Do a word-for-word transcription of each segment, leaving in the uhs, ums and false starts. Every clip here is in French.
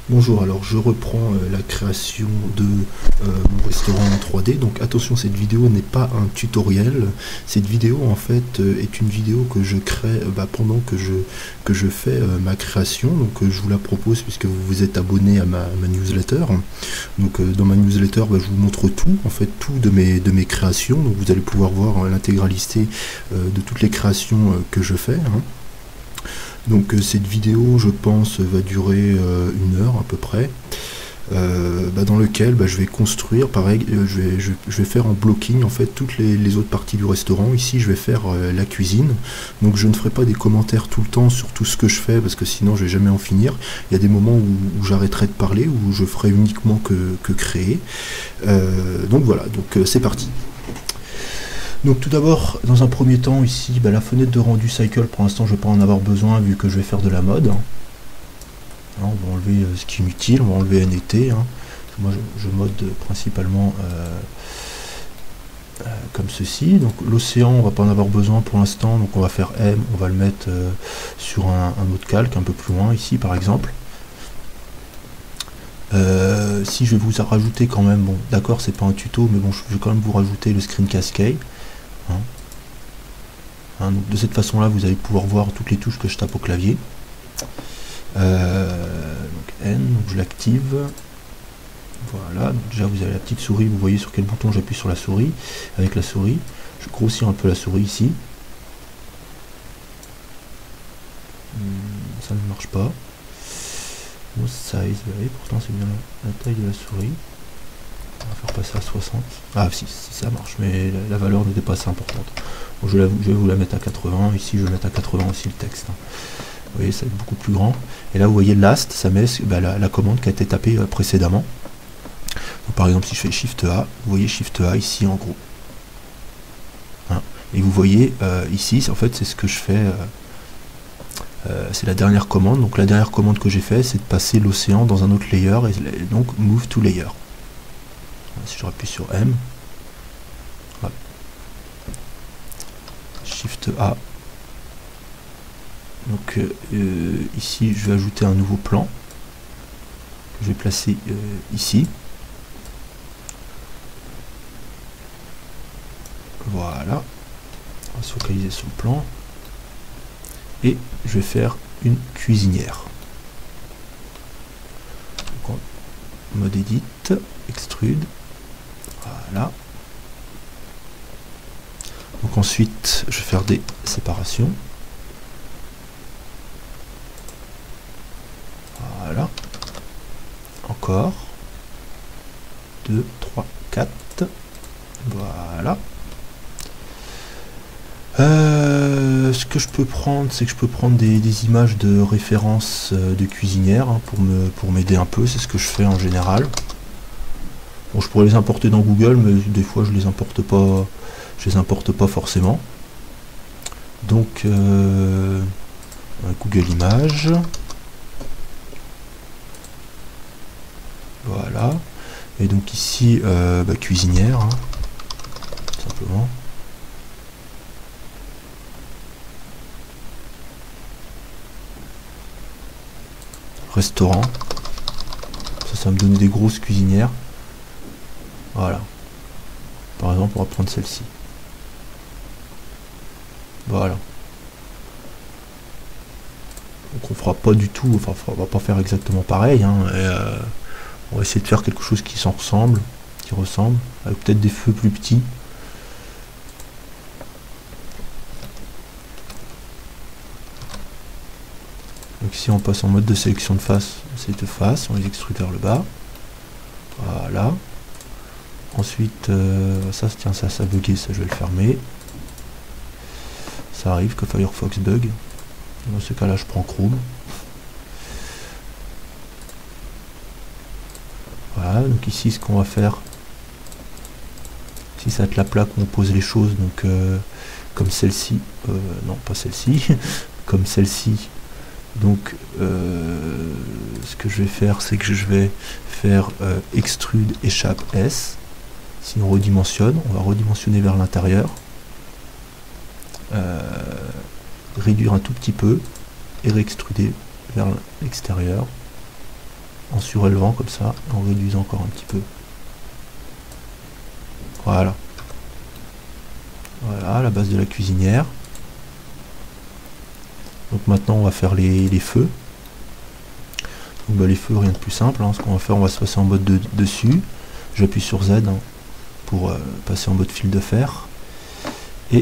Bonjour, alors je reprends euh, la création de euh, mon restaurant en trois D. Donc attention, cette vidéo n'est pas un tutoriel. Cette vidéo en fait euh, est une vidéo que je crée euh, bah, pendant que je, que je fais euh, ma création. Donc euh, je vous la propose puisque vous vous êtes abonné à ma, ma newsletter. Donc euh, dans ma newsletter, bah, je vous montre tout, en fait tout de mes, de mes créations. Donc vous allez pouvoir voir euh, l'intégralité euh, de toutes les créations euh, que je fais. Hein. Donc euh, cette vidéo, je pense, va durer euh, une heure à peu près, euh, bah, dans lequel bah, je vais construire, pareil, euh, je, vais, je, je vais faire en blocking en fait toutes les, les autres parties du restaurant. Ici, je vais faire euh, la cuisine. Donc je ne ferai pas des commentaires tout le temps sur tout ce que je fais parce que sinon je vais jamais en finir. Il y a des moments où, où j'arrêterai de parler, où je ferai uniquement que, que créer. Euh, donc voilà, donc euh, c'est parti. Donc tout d'abord, dans un premier temps, ici, bah, la fenêtre de rendu cycle, pour l'instant, je ne vais pas en avoir besoin vu que je vais faire de la mode. Hein, on va enlever euh, ce qui est inutile, on va enlever N E T. Hein. Moi, je, je mode principalement euh, euh, comme ceci. Donc l'océan, on va pas en avoir besoin pour l'instant, donc on va faire M, on va le mettre euh, sur un, un autre calque un peu plus loin, ici par exemple. Euh, si je vais vous rajouter quand même, bon, d'accord, c'est pas un tuto, mais bon, je vais quand même vous rajouter le screen cascade. Hein. Hein, donc de cette façon là vous allez pouvoir voir toutes les touches que je tape au clavier. Euh, donc N, donc je l'active. Voilà, donc déjà vous avez la petite souris, vous voyez sur quel bouton j'appuie sur la souris. Avec la souris, je grossis un peu la souris ici. Ça ne marche pas. No size, vous voyez, pourtant c'est bien la, la taille de la souris. On va faire passer à soixante. Ah si, si ça marche, mais la, la valeur n'était pas assez importante. Bon, je, la, je vais vous la mettre à quatre-vingts. Ici je vais mettre à quatre-vingts aussi le texte. Vous voyez, ça va être beaucoup plus grand. Et là vous voyez last, ça met bah, la, la commande qui a été tapée euh, précédemment. Donc, par exemple si je fais Shift A, vous voyez Shift A ici en gros. Hein. Et vous voyez euh, ici, en fait c'est ce que je fais. Euh, euh, c'est la dernière commande. Donc la dernière commande que j'ai fait, c'est de passer l'océan dans un autre layer. Et donc move to layer. Si je rappuie sur M, voilà. Shift A, donc euh, ici je vais ajouter un nouveau plan que je vais placer euh, ici, voilà, on va se focaliser sur le plan et je vais faire une cuisinière. Donc, mode edit, extrude. Voilà. Donc ensuite, je vais faire des séparations. Voilà. Encore. deux, trois, quatre. Voilà. Euh, ce que je peux prendre, c'est que je peux prendre des, des images de référence euh, de cuisinière hein, pour me pour m'aider un peu. C'est ce que je fais en général. Bon, je pourrais les importer dans Google, mais des fois je les importe pas, je les importe pas forcément. Donc euh, Google Images, voilà. Et donc ici euh, bah, cuisinière, hein, tout simplement. Restaurant, ça, ça me donne des grosses cuisinières. Voilà. Par exemple, on va prendre celle-ci. Voilà. Donc on fera pas du tout, enfin on va pas faire exactement pareil. Hein, et euh, on va essayer de faire quelque chose qui s'en ressemble, qui ressemble, avec peut-être des feux plus petits. Donc ici on passe en mode de sélection de face, c'est de face, on les extrude vers le bas. Voilà. Ensuite, euh, ça, tiens, ça, ça a bugué, ça, je vais le fermer. Ça arrive que Firefox bug. Dans ce cas-là, je prends Chrome. Voilà, donc ici, ce qu'on va faire, ici, ça va être la plaque où on pose les choses, donc euh, comme celle-ci, euh, non, pas celle-ci, comme celle-ci. Donc, euh, ce que je vais faire, c'est que je vais faire euh, extrude échappe S. Si on redimensionne, on va redimensionner vers l'intérieur, euh, réduire un tout petit peu et réextruder vers l'extérieur. en surélevant comme ça, en réduisant encore un petit peu. Voilà. Voilà la base de la cuisinière. Donc maintenant on va faire les, les feux. Donc bah, les feux, rien de plus simple, hein. Ce qu'on va faire, on va se passer en mode de, dessus. J'appuie sur Z, hein, pour euh, passer en mode fil de fer. Et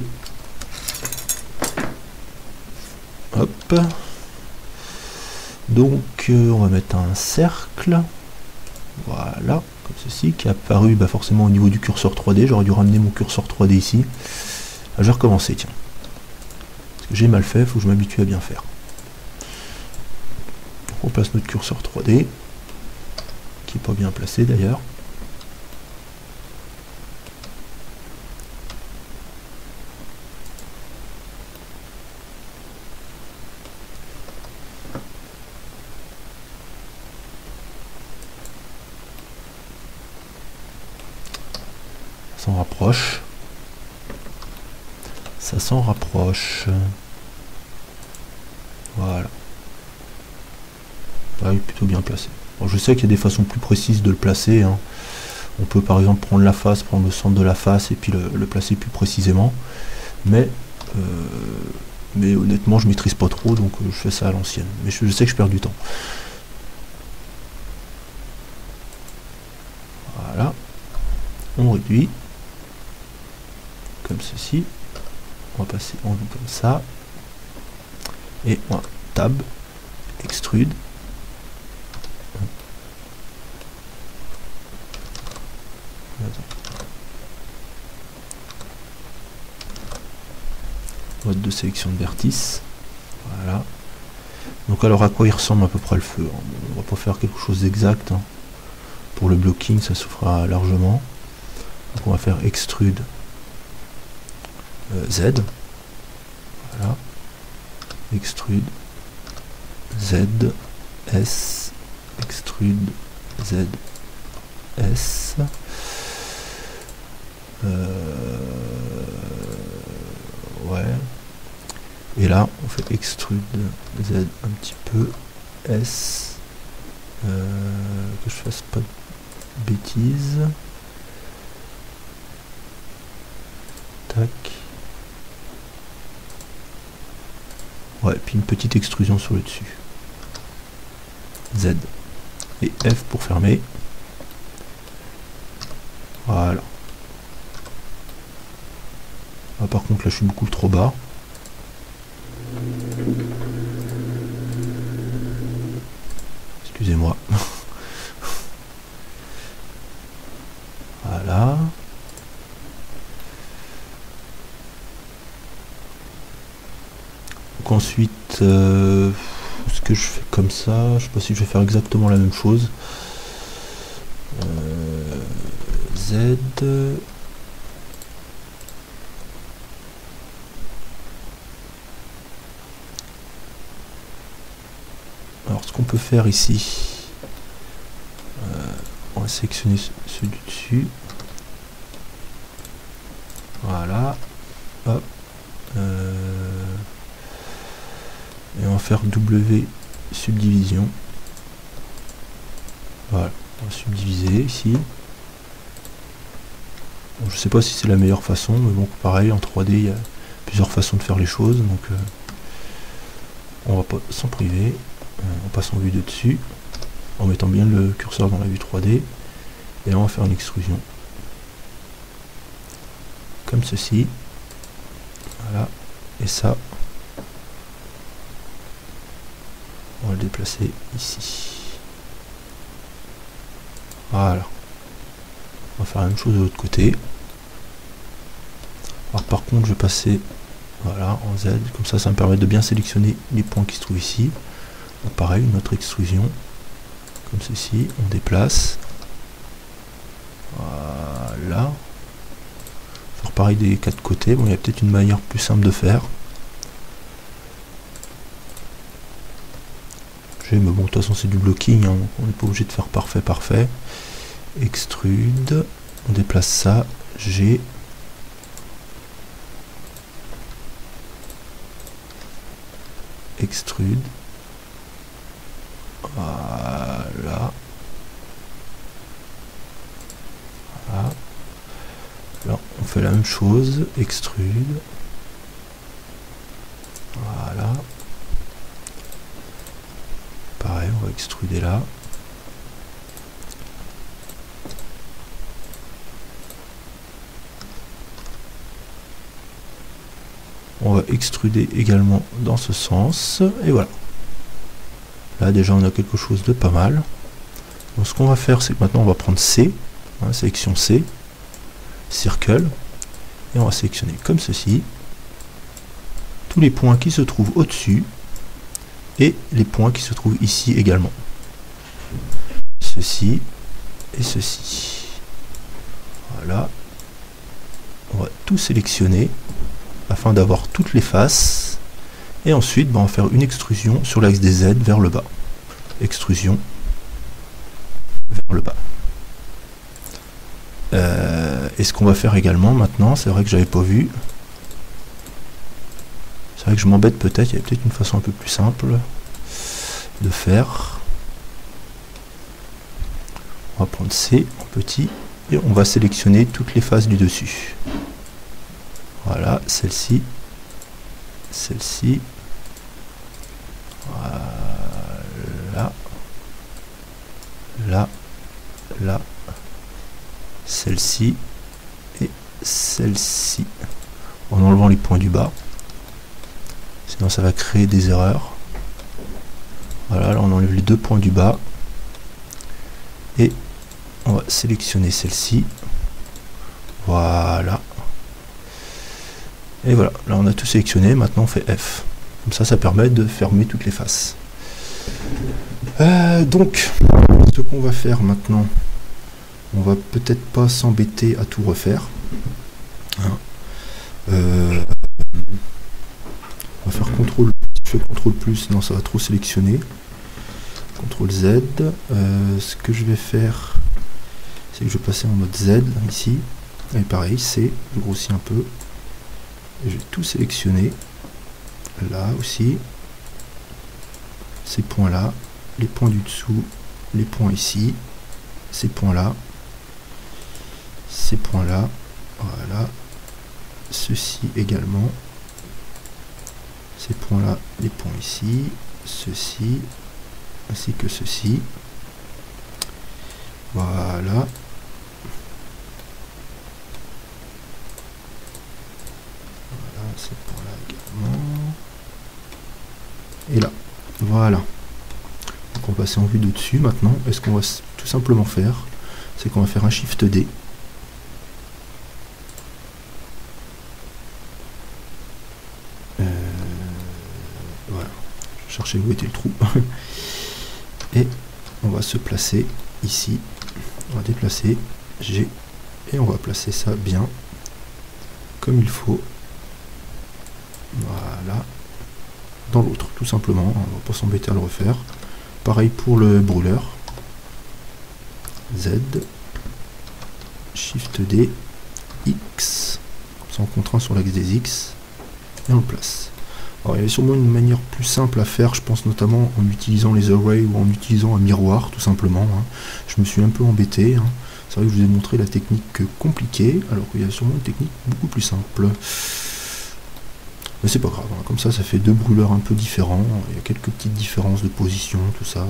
hop. Donc euh, on va mettre un cercle. Voilà, comme ceci, qui est apparu bah, forcément au niveau du curseur trois D. J'aurais dû ramener mon curseur trois D ici. Ah, je vais recommencer, tiens. Parce que j'ai mal fait, il faut que je m'habitue à bien faire. Donc, on place notre curseur trois D, qui n'est pas bien placé d'ailleurs. Ça s'en rapproche. Ça s'en rapproche. Voilà. Ah, il est plutôt bien placé. Bon, je sais qu'il y a des façons plus précises de le placer, hein. On peut par exemple prendre la face, prendre le centre de la face et puis le, le placer plus précisément. Mais, euh, mais honnêtement, je maîtrise pas trop, donc euh, je fais ça à l'ancienne. Mais je, je sais que je perds du temps. Voilà. On réduit. Comme ceci. On va passer en vue comme ça. Et on va tab, extrude. Mode de sélection de vertice. Voilà. Donc alors à quoi il ressemble à peu près le feu? On va pas faire quelque chose d'exact, hein. Pour le blocking, ça se fera largement. Donc on va faire extrude euh, Z. Voilà. Extrude Z S. Extrude Z S. Euh, ouais. Et là, on fait extrude Z un petit peu. S. Euh, que je fasse pas de bêtises. Tac. Ouais, puis une petite extrusion sur le dessus. Z. Et F pour fermer. Voilà. Ah, par contre, là, je suis beaucoup trop bas. Excusez-moi. Voilà. Donc ensuite, euh, ce que je fais comme ça, je sais pas si je vais faire exactement la même chose. Euh, Z. Alors ce qu'on peut faire ici, euh, on va sélectionner ceux du dessus. Voilà. Hop. Euh, et on va faire W subdivision. Voilà. On va subdiviser ici. Bon, je sais pas si c'est la meilleure façon, mais bon, pareil, en trois D, il y a plusieurs façons de faire les choses, donc euh, on va pas s'en priver. Euh, on passe en vue de dessus, en mettant bien le curseur dans la vue trois D, et là on va faire une extrusion. Comme ceci. Voilà. Et ça, on va le déplacer ici. Voilà. On va faire la même chose de l'autre côté. Alors par contre, je vais passer voilà, en Z, comme ça, ça me permet de bien sélectionner les points qui se trouvent ici. Donc pareil, une autre extrusion, comme ceci, on déplace. Voilà. Faire pareil des quatre côtés. Bon, il y a peut-être une manière plus simple de faire. Mais bon, de toute façon, c'est du blocking, hein, on n'est pas obligé de faire parfait, parfait. Extrude, on déplace ça, G. Extrude. Voilà. fait la même chose, extrude. Voilà. Pareil, on va extruder là. On va extruder également dans ce sens. Et voilà. Là déjà on a quelque chose de pas mal. Donc ce qu'on va faire, c'est que maintenant on va prendre C, hein, sélection C, Circle, et on va sélectionner comme ceci tous les points qui se trouvent au-dessus et les points qui se trouvent ici également. Ceci et ceci. Voilà. On va tout sélectionner afin d'avoir toutes les faces. Et ensuite, ben, on va faire une extrusion sur l'axe des Z vers le bas. Extrusion vers le bas. Euh, et ce qu'on va faire également maintenant, c'est vrai que j'avais pas vu. C'est vrai que je m'embête peut-être, il y a peut-être une façon un peu plus simple de faire. On va prendre C en petit et on va sélectionner toutes les faces du dessus. Voilà, celle-ci, celle-ci. Voilà, là, là, celle-ci et celle-ci, en enlevant les points du bas, sinon ça va créer des erreurs. Voilà, là on enlève les deux points du bas et on va sélectionner celle-ci. Voilà, et voilà, là on a tout sélectionné. Maintenant on fait F. Comme ça, ça permet de fermer toutes les faces. Euh, donc, ce qu'on va faire maintenant, on va peut-être pas s'embêter à tout refaire. Hein. Euh, on va faire contrôle. Si je fais contrôle plus, non, ça va trop sélectionner. contrôle Z. Euh, ce que je vais faire, c'est que je vais passer en mode Z ici. Et pareil, C. Je grossis un peu. Et je vais tout sélectionner. Là aussi, ces points là, les points du dessous, les points ici, ces points là, ces points là, voilà, ceci également, ces points là, les points ici, ceci, ainsi que ceci, voilà, voilà, ces points là également. Et là, voilà. Donc on va passer en vue de dessus maintenant. Et ce qu'on va tout simplement faire, c'est qu'on va faire un Shift D. Euh, voilà. Je cherchais où était le trou. Et on va se placer ici. On va déplacer G. Et on va placer ça bien. Comme il faut. Voilà. Dans l'autre, tout simplement, on va pas s'embêter à le refaire. Pareil pour le brûleur. Z, Shift D, X, comme ça on contraint sur l'axe des X, et on le place. Alors il y avait sûrement une manière plus simple à faire, je pense notamment en utilisant les arrays ou en utilisant un miroir, tout simplement. Hein. Je me suis un peu embêté. Hein. C'est vrai que je vous ai montré la technique compliquée, alors qu'il y a sûrement une technique beaucoup plus simple. Mais c'est pas grave, hein. Comme ça, ça fait deux brûleurs un peu différents. Il y a quelques petites différences de position, tout ça.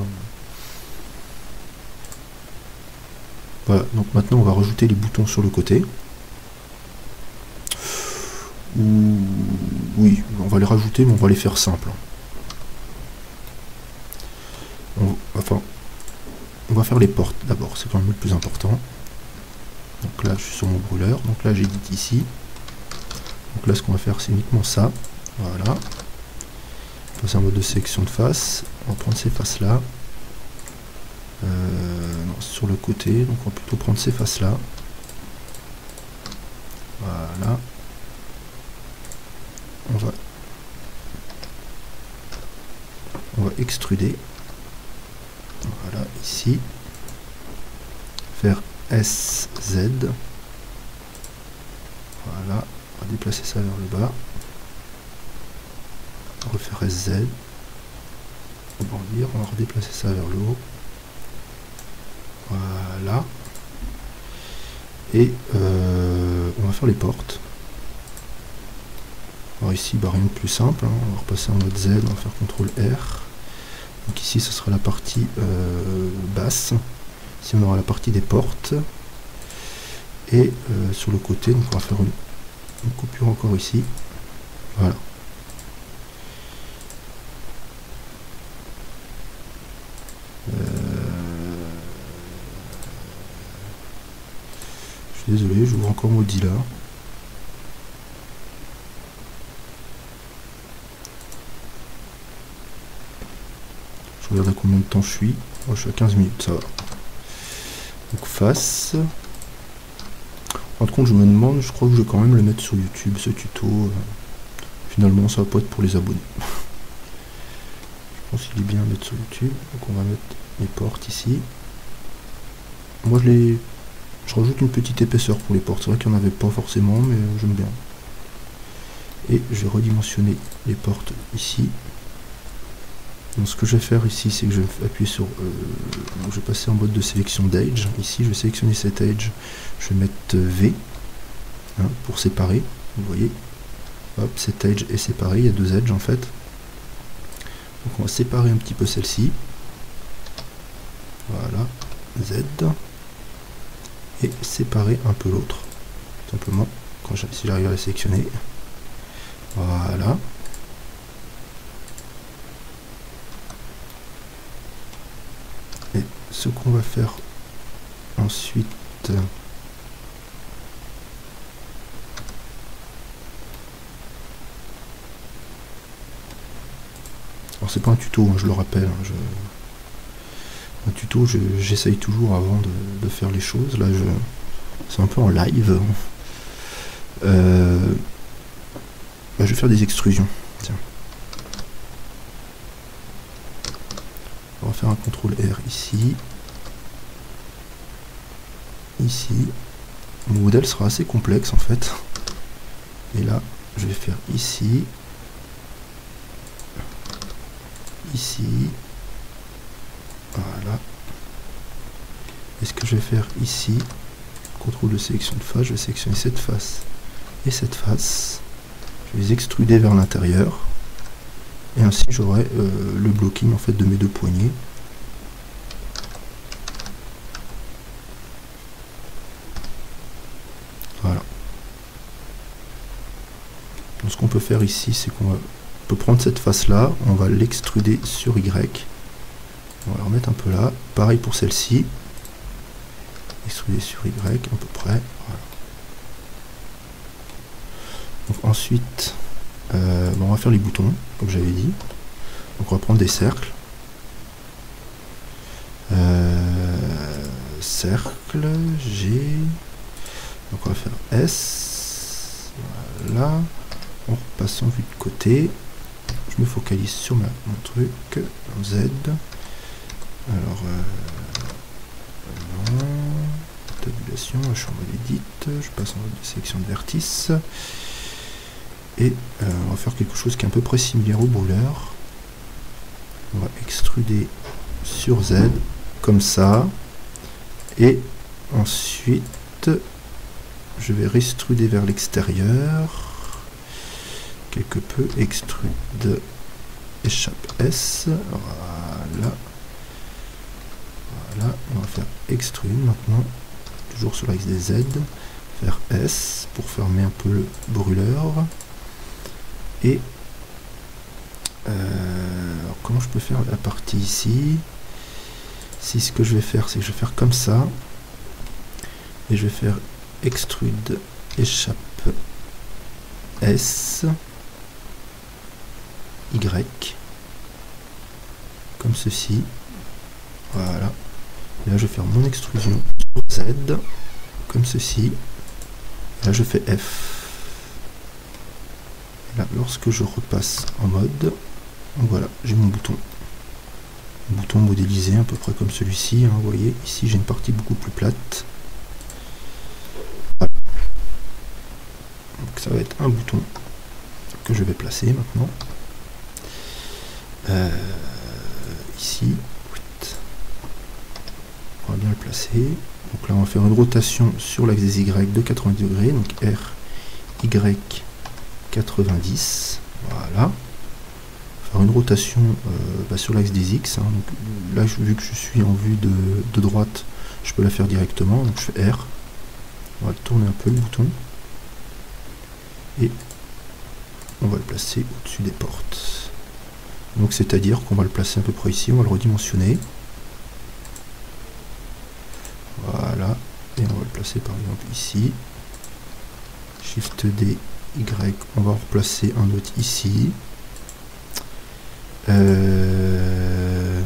Voilà, donc maintenant on va rajouter les boutons sur le côté. Ou... Oui, on va les rajouter, mais on va les faire simples. On... Enfin, on va faire les portes d'abord, c'est quand même le plus important. Donc là, je suis sur mon brûleur. Donc là, j'édite ici. Donc là, ce qu'on va faire, c'est uniquement ça. Voilà. Passer en mode de sélection de face. On va prendre ces faces-là. Euh, non, sur le côté. Donc on va plutôt prendre ces faces-là. Voilà. On va, on va extruder. Voilà, ici. Faire S Z. Voilà. On va déplacer ça vers le bas. On va refaire S Z. Rebondir. On va redéplacer ça vers le haut. Voilà. Et euh, on va faire les portes. Alors ici, bah, rien de plus simple, hein. On va repasser en mode Z, on va faire contrôle R. Donc ici, ce sera la partie euh, basse. Ici, on aura la partie des portes. Et euh, sur le côté, donc on va faire une, une coupure encore ici. Voilà. Euh... Je suis désolé, j'ouvre encore Mozilla. Je regarde à combien de temps je suis. Oh, je suis à quinze minutes, ça va. Donc face. En compte, je me demande, je crois que je vais quand même le mettre sur YouTube, ce tuto. Finalement, ça va pas être pour les abonnés. Je pense qu'il est bien à mettre sur YouTube. Donc on va mettre les portes ici. Moi, je les... Je rajoute une petite épaisseur pour les portes. C'est vrai qu'il n'y en avait pas forcément, mais j'aime bien. Et je vais redimensionner les portes ici. Donc ce que je vais faire ici, c'est que je vais appuyer sur... Euh, donc je vais passer en mode de sélection d'edge. Ici, je vais sélectionner cet edge. Je vais mettre V hein, pour séparer. Vous voyez, hop, cet edge est séparé. Il y a deux edges en fait. Donc on va séparer un petit peu celle-ci. Voilà, Z. Et séparer un peu l'autre. Simplement, quand si j'arrive à la sélectionner. Voilà. Et ce qu'on va faire ensuite, alors c'est pas un tuto, hein, je le rappelle, hein, je... un tuto j'essaye je, toujours avant de, de faire les choses, là je c'est un peu en live. Euh... Bah, je vais faire des extrusions, tiens. On va faire un contrôle R ici. Ici. Le modèle sera assez complexe en fait. Et là, je vais faire ici. Ici. Voilà. Et ce que je vais faire ici, contrôle de sélection de face, je vais sélectionner cette face et cette face. Je vais les extruder vers l'intérieur. Et ainsi j'aurai euh, le blocking en fait de mes deux poignées. Voilà. Donc ce qu'on peut faire ici, c'est qu'on va peut prendre cette face là, on va l'extruder sur Y. On va la remettre un peu là. Pareil pour celle-ci. Extruder sur Y à peu près. Voilà. Donc ensuite, euh, bon, on va faire les boutons, comme j'avais dit. Donc on va prendre des cercles. Euh, cercle, G. Donc on va faire S. Voilà. On repasse en vue de côté. Je me focalise sur ma, mon truc. Z. Alors, euh, non. Tabulation, je suis en mode edit. Je passe en mode de sélection de vertice. Et euh, on va faire quelque chose qui est à peu près similaire au brûleur. On va extruder sur Z, comme ça. Et ensuite, je vais réextruder vers l'extérieur. Quelque peu, extrude, échappe S. Voilà. Voilà, on va faire extrude maintenant. Toujours sur l'axe des Z. Faire S pour fermer un peu le brûleur. Et euh, alors comment je peux faire la partie ici? Si ce que je vais faire, c'est que je vais faire comme ça. Et je vais faire extrude, échappe S, Y, comme ceci. Voilà. Et là, je vais faire mon extrusion sur Z, comme ceci. Et là, je fais F. Et là, lorsque je repasse en mode, voilà, j'ai mon bouton. Un bouton modélisé, à peu près comme celui-ci. Hein, vous voyez, ici, j'ai une partie beaucoup plus plate. Voilà. Donc, ça va être un bouton que je vais placer maintenant. Euh, ici. On va bien le placer. Donc là on va faire une rotation sur l'axe des Y de quatre-vingt-dix degrés, donc R, Y, quatre-vingt-dix, voilà. Faire une rotation euh, bah, sur l'axe des X, hein. Donc là vu que je suis en vue de, de droite, je peux la faire directement, donc je fais R, on va le tourner un peu le bouton, et on va le placer au-dessus des portes. Donc c'est à dire qu'on va le placer à peu près ici, on va le redimensionner. Voilà, et on va le placer par exemple ici. Shift D, Y, on va en replacer un autre ici. Euh...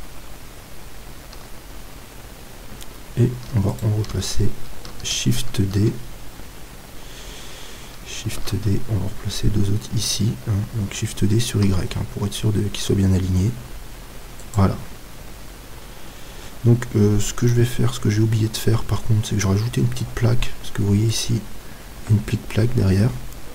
Et on va en replacer Shift D. Shift D, on va replacer deux autres ici. Hein, donc Shift D sur Y, hein, pour être sûr qu'ils soient bien alignés. Voilà. Donc euh, ce que je vais faire, ce que j'ai oublié de faire par contre, c'est que je vais rajouter une petite plaque, parce que vous voyez ici, une petite plaque derrière.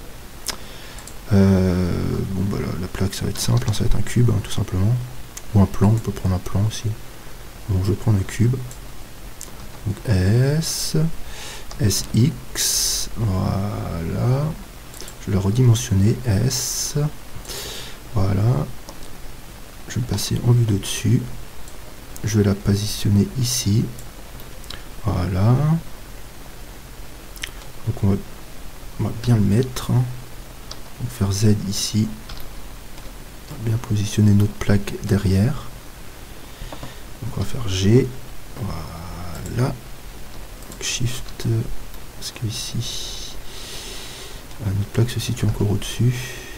Euh, bon bah la, la plaque ça va être simple, hein, ça va être un cube hein, tout simplement. Ou un plan, on peut prendre un plan aussi. Bon je vais prendre un cube. Donc S, S X, voilà. Je vais le redimensionner, S, voilà. Je vais le passer en vue de dessus. Je vais la positionner ici. Voilà. Donc on va, on va bien le mettre. On va faire Z ici. On va bien positionner notre plaque derrière. Donc on va faire G. Voilà. Shift. Parce que ici, notre plaque se situe encore au-dessus.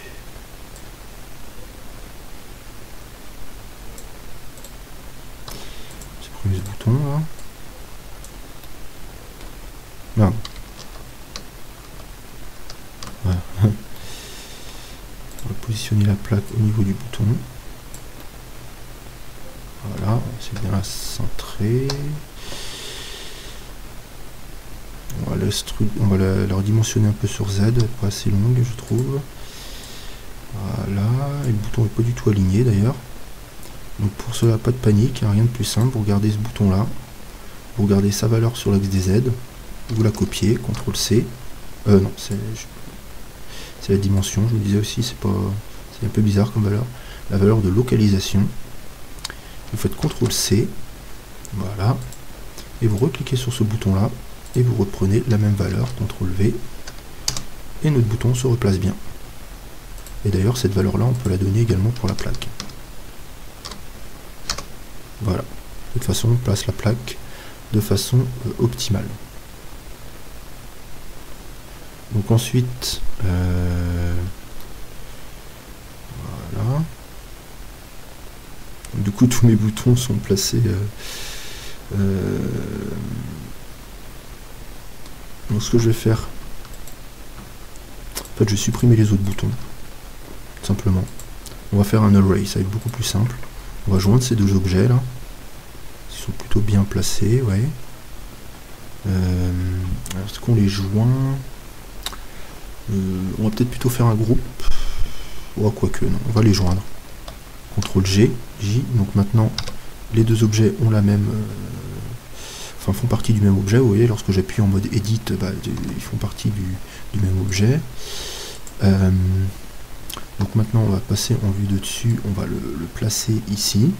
Ce bouton là. Non. Voilà. On va positionner la plaque au niveau du bouton. Voilà, c'est bien la centrer. On va, la, on va la, la redimensionner un peu sur Z, pas assez longue je trouve. Voilà, et le bouton n'est pas du tout aligné d'ailleurs. Donc pour cela, pas de panique, rien de plus simple, vous regardez ce bouton là, vous regardez sa valeur sur l'axe des Z, vous la copiez, contrôle C, euh non, c'est la dimension, je vous disais aussi, c'est pas, c'est un peu bizarre comme valeur, la valeur de localisation, vous faites contrôle C, voilà, et vous recliquez sur ce bouton là, et vous reprenez la même valeur, contrôle V, et notre bouton se replace bien. Et d'ailleurs cette valeur là, on peut la donner également pour la plaque. Voilà, de toute façon on place la plaque de façon euh, optimale. Donc ensuite, euh, voilà. Du coup tous mes boutons sont placés. Euh, euh, donc ce que je vais faire, en fait je vais supprimer les autres boutons, tout simplement. On va faire un array, ça va être beaucoup plus simple. On va joindre ces deux objets là. Ils sont plutôt bien placés, ouais. Euh, Est-ce qu'on les joint? euh, On va peut-être plutôt faire un groupe. Oh, quoique, non, on va les joindre. contrôle G, J. Donc maintenant, les deux objets ont la même. Euh, enfin, font partie du même objet. Vous voyez, lorsque j'appuie en mode Edit, bah, ils font partie du, du même objet. Euh, Donc maintenant on va passer en vue de dessus, on va le, le placer ici.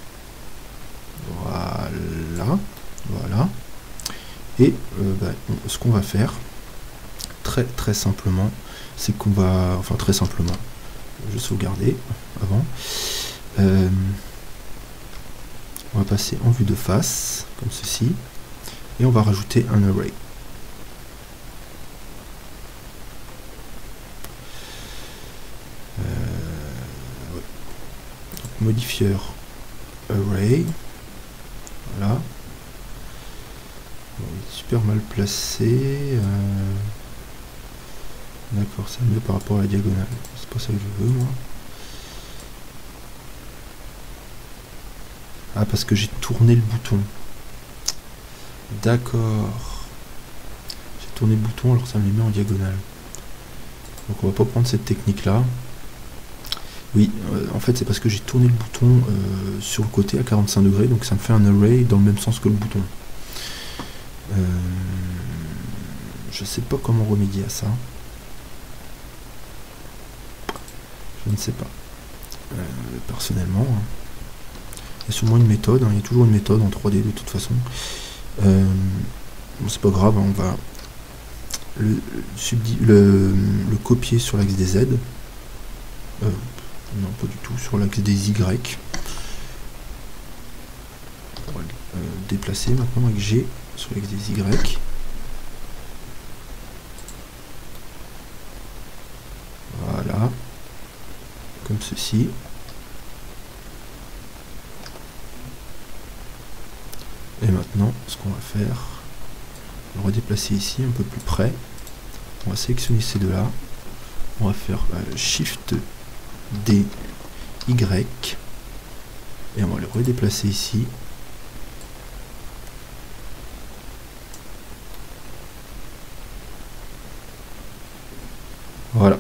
Voilà. Voilà. Et euh, bah, on, ce qu'on va faire, très très simplement, c'est qu'on va, enfin très simplement, je vais sauvegarder avant. Euh, on va passer en vue de face, comme ceci, et on va rajouter un array. Modifieur array, voilà, bon, super mal placé, euh... d'accord, c'est mieux par rapport à la diagonale, c'est pas ça que je veux moi. Ah, parce que j'ai tourné le bouton, d'accord, j'ai tourné le bouton alors ça me les met en diagonale, donc on va pas prendre cette technique là. Oui, euh, en fait c'est parce que j'ai tourné le bouton euh, sur le côté à quarante-cinq degrés, donc ça me fait un array dans le même sens que le bouton. Euh, je sais pas comment remédier à ça. Je ne sais pas. Euh, personnellement, hein. Il y a sûrement une méthode, hein. Il y a toujours une méthode en trois D de toute façon. Euh, bon, c'est pas grave, hein. On va le, le, le copier sur l'axe des Z. Euh, non, pas du tout, sur l'axe des Y. On va le euh, déplacer maintenant avec G sur l'axe des Y. Voilà. Comme ceci. Et maintenant, ce qu'on va faire, on va redéplacer ici un peu plus près. On va sélectionner ces deux-là. On va faire euh, Shift D Y. Et on va les redéplacer ici. Voilà.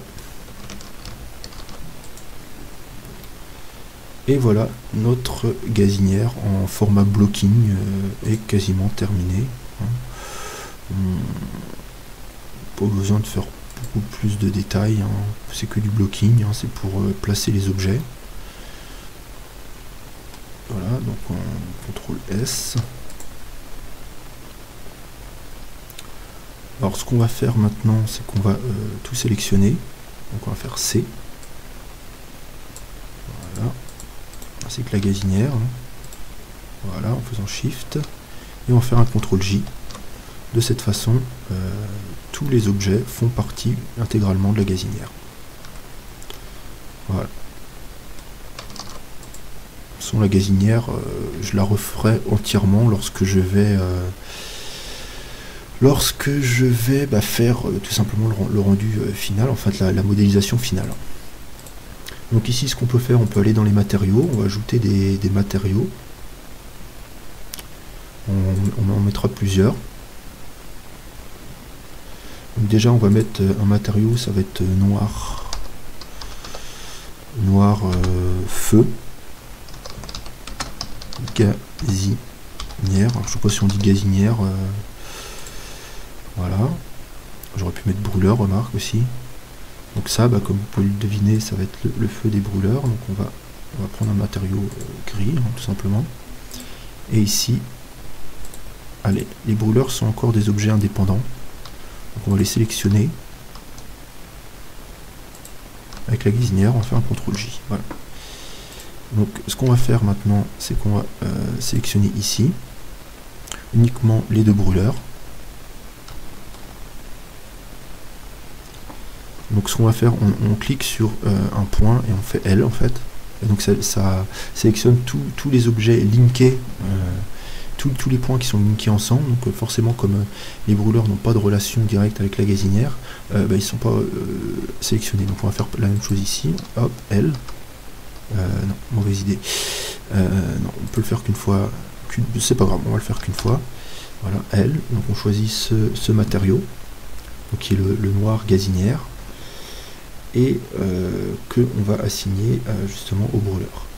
Et voilà, notre gazinière en format blocking euh, est quasiment terminée. Hein. Pas besoin de faire beaucoup plus de détails, hein. C'est que du blocking, hein. C'est pour euh, placer les objets. Voilà, donc on contrôle S. Alors ce qu'on va faire maintenant, c'est qu'on va euh, tout sélectionner. Donc on va faire C. Voilà. Ainsi que la gazinière. Voilà, en faisant Shift. Et on va faire un contrôle J. De cette façon, euh, tous les objets font partie intégralement de la gazinière. Voilà. Sans la gazinière, euh, je la referai entièrement lorsque je vais euh, lorsque je vais bah, faire euh, tout simplement le, le rendu euh, final, en fait la, la modélisation finale. Donc ici, ce qu'on peut faire, on peut aller dans les matériaux, on va ajouter des, des matériaux. On, on en mettra plusieurs. Donc déjà, on va mettre un matériau, ça va être noir, noir euh, feu, gazinière. Alors, je ne sais pas si on dit gazinière. Euh, voilà. J'aurais pu mettre brûleur, remarque aussi. Donc ça, bah, comme vous pouvez le deviner, ça va être le, le feu des brûleurs. Donc on va, on va prendre un matériau euh, gris, hein, tout simplement. Et ici, allez, les brûleurs sont encore des objets indépendants. Donc on va les sélectionner. Avec la gazinière, on va faire un contrôle J. Voilà. Donc ce qu'on va faire maintenant, c'est qu'on va euh, sélectionner ici uniquement les deux brûleurs. Donc ce qu'on va faire, on, on clique sur euh, un point et on fait L en fait. Et donc ça, ça sélectionne tous les objets linkés, euh, tous, tous les points qui sont linkés ensemble. Donc euh, forcément, comme euh, les brûleurs n'ont pas de relation directe avec la gazinière, euh, bah, ils ne sont pas euh, sélectionnés. Donc on va faire la même chose ici. Hop, L. Euh, non, mauvaise idée. Euh, non, on peut le faire qu'une fois. C'est pas grave, on va le faire qu'une fois. Voilà, L. Donc on choisit ce, ce matériau, donc qui est le, le noir gazinière, et euh, que on va assigner euh, justement au brûleur.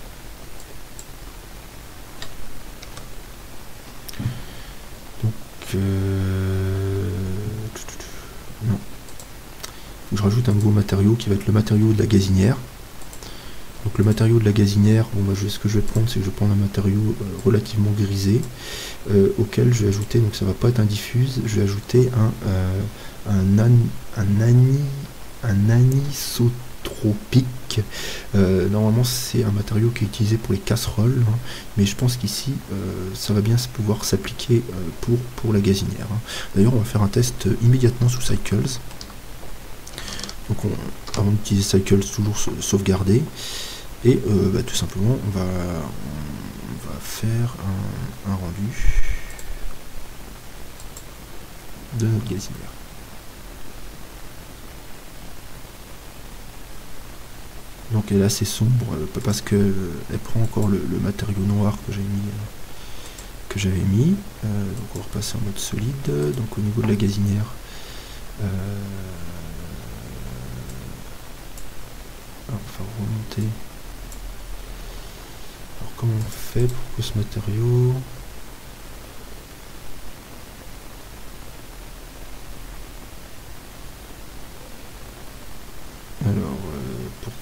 Donc euh, non. Je rajoute un nouveau matériau qui va être le matériau de la gazinière. Donc le matériau de la gazinière, bon, bah, je, ce que je vais prendre, c'est que je vais prendre un matériau euh, relativement grisé, euh, auquel je vais ajouter, donc ça va pas être un diffuse, je vais ajouter un euh, un, an, un, ani, un anisotropique. Euh, normalement c'est un matériau qui est utilisé pour les casseroles, hein, mais je pense qu'ici euh, ça va bien pouvoir s'appliquer euh, pour, pour la gazinière. Hein. D'ailleurs on va faire un test euh, immédiatement sous Cycles. Donc on, avant d'utiliser Cycles, toujours sauvegarder. Et euh, bah, tout simplement, on va, on va faire un, un rendu de notre gazinière. Donc elle est assez sombre euh, parce que euh, elle prend encore le, le matériau noir que j'ai mis, euh, que j'avais mis. Euh, donc on va repasser en mode solide. Donc au niveau de la gazinière, euh, on va remonter. Alors comment on fait pour que ce matériau...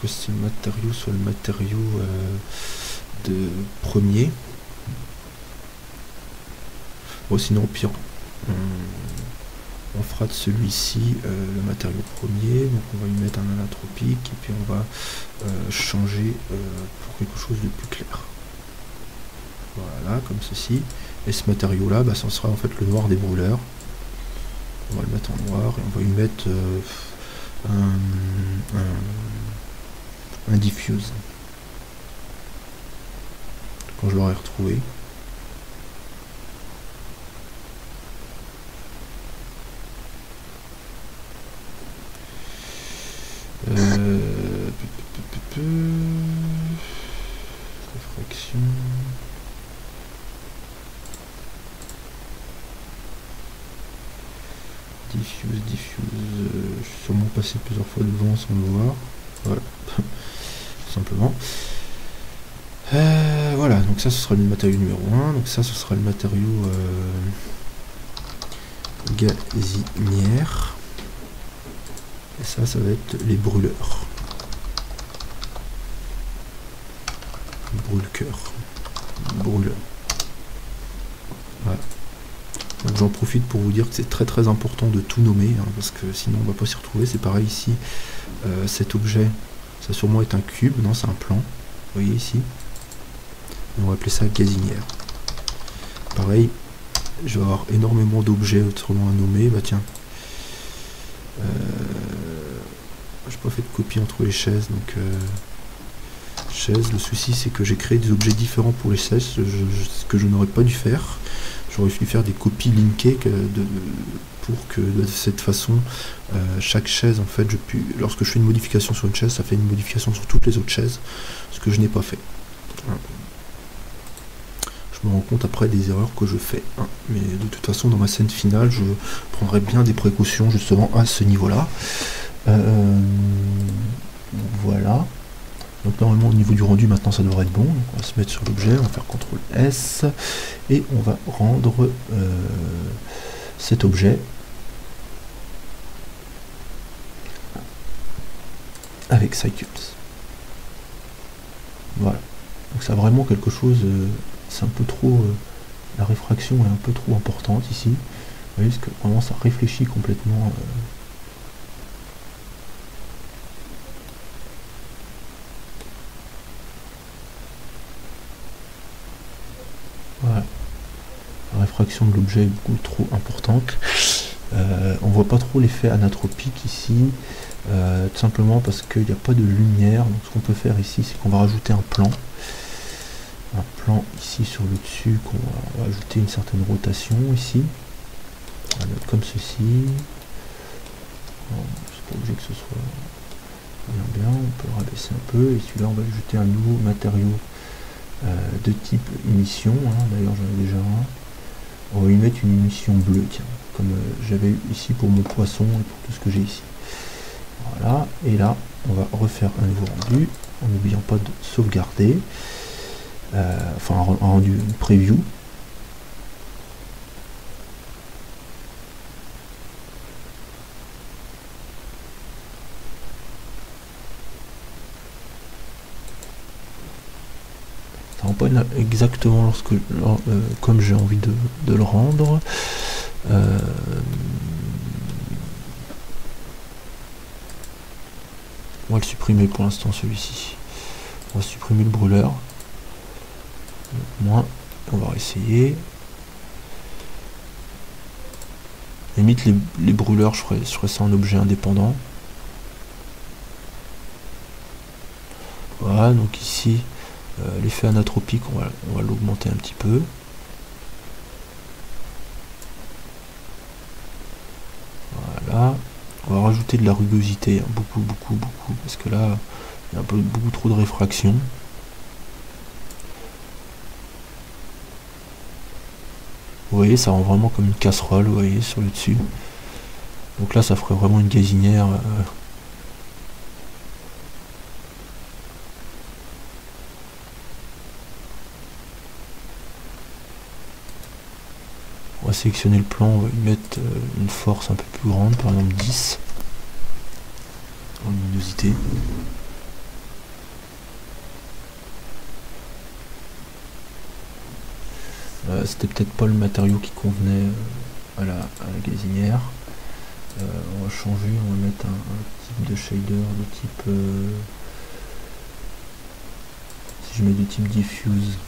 que ce matériau soit le matériau euh, de premier. Bon, sinon au pire on, on fera de celui-ci euh, le matériau premier, donc on va lui mettre un anatropique et puis on va euh, changer euh, pour quelque chose de plus clair. Voilà, comme ceci. Et ce matériau là, bah, ça sera en fait le noir des brûleurs. On va le mettre en noir et on va lui mettre euh, un, un, un diffuse. Quand je l'aurai retrouvé. Euh, réfraction. Diffuse, diffuse. Euh, je suis sûrement passé plusieurs fois devant sans le voir. Voilà, tout simplement. Euh, voilà, donc ça ce sera le matériau numéro un. Donc ça ce sera le matériau euh, gazinière. Et ça, ça va être les brûleurs. Brûle-cœur. Brûleur. Voilà. Donc j'en profite pour vous dire que c'est très très important de tout nommer, hein, parce que sinon on va pas s'y retrouver. C'est pareil ici. Euh, cet objet, ça sûrement est un cube. Non, c'est un plan. Vous voyez ici. Et on va appeler ça gazinière. Pareil, je vais avoir énormément d'objets autrement à nommer. Bah tiens. Euh, j'ai pas fait de copie entre les chaises, donc euh, chaises, le souci c'est que j'ai créé des objets différents pour les chaises, je, je, ce que je n'aurais pas dû faire. J'aurais dû faire des copies linkées que de, pour que de cette façon euh, chaque chaise en fait je puis, lorsque je fais une modification sur une chaise, ça fait une modification sur toutes les autres chaises, ce que je n'ai pas fait. Je me rends compte après des erreurs que je fais, hein. Mais de toute façon dans ma scène finale je prendrai bien des précautions justement à ce niveau là. Euh, voilà, donc normalement au niveau du rendu maintenant ça devrait être bon, donc on va se mettre sur l'objet, on va faire contrôle S et on va rendre euh, cet objet avec Cycles. Voilà, donc ça a vraiment quelque chose, euh, c'est un peu trop, euh, la réfraction est un peu trop importante ici, vous voyez, parce que vraiment ça réfléchit complètement. Euh, Voilà. La réfraction de l'objet est beaucoup trop importante. Euh, on voit pas trop l'effet anatropique ici, euh, tout simplement parce qu'il n'y a pas de lumière. Donc ce qu'on peut faire ici, c'est qu'on va rajouter un plan. Un plan ici sur le dessus, qu'on va, on va ajouter une certaine rotation ici. On va mettre comme ceci. C'est pas obligé que ce soit bien bien, on peut le rabaisser un peu. Et celui-là, on va ajouter un nouveau matériau. Euh, de type émission, hein. D'ailleurs j'en ai déjà un. On va y mettre une émission bleue, tiens, comme euh, j'avais eu ici pour mon poisson et pour tout ce que j'ai ici. Voilà, et là on va refaire un nouveau rendu en n'oubliant pas de sauvegarder, euh, enfin un rendu, une preview. Pas exactement lorsque euh, comme j'ai envie de, de le rendre. Euh, on va le supprimer pour l'instant, celui-ci. On va supprimer le brûleur. Moins, on va essayer. Limite les, les brûleurs, je ferai, je ferai ça en objet indépendant. Voilà, donc ici Euh, l'effet anatropique, on va, on va l'augmenter un petit peu. Voilà. On va rajouter de la rugosité, hein, beaucoup, beaucoup, beaucoup, parce que là, il y a un peu beaucoup trop de réfraction. Vous voyez, ça rend vraiment comme une casserole, vous voyez, sur le dessus. Donc là, ça ferait vraiment une gazinière. Euh, On va sélectionner le plan, on va lui mettre une force un peu plus grande, par exemple dix en luminosité. Euh, C'était peut-être pas le matériau qui convenait à la, à la gazinière. Euh, on va changer, on va mettre un, un type de shader de type... Euh, si je mets du type diffuse.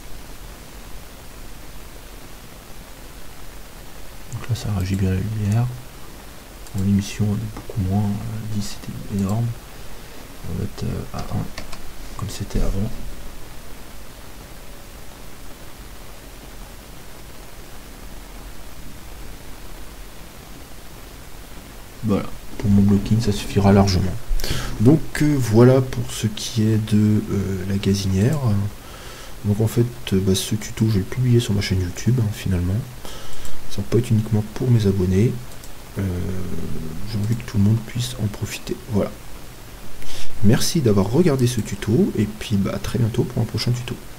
Donc là ça réagit bien la lumière. En émission on est beaucoup moins, euh, dix c'était énorme. On va mettre euh, à un, comme c'était avant. Voilà, pour mon blocking ça suffira largement. Donc euh, voilà pour ce qui est de euh, la gazinière. Donc en fait euh, bah, ce tuto je vais le publier sur ma chaîne YouTube hein, finalement. Ça va pas être uniquement pour mes abonnés. Euh, j'ai envie que tout le monde puisse en profiter. Voilà. Merci d'avoir regardé ce tuto et puis bah, à très bientôt pour un prochain tuto.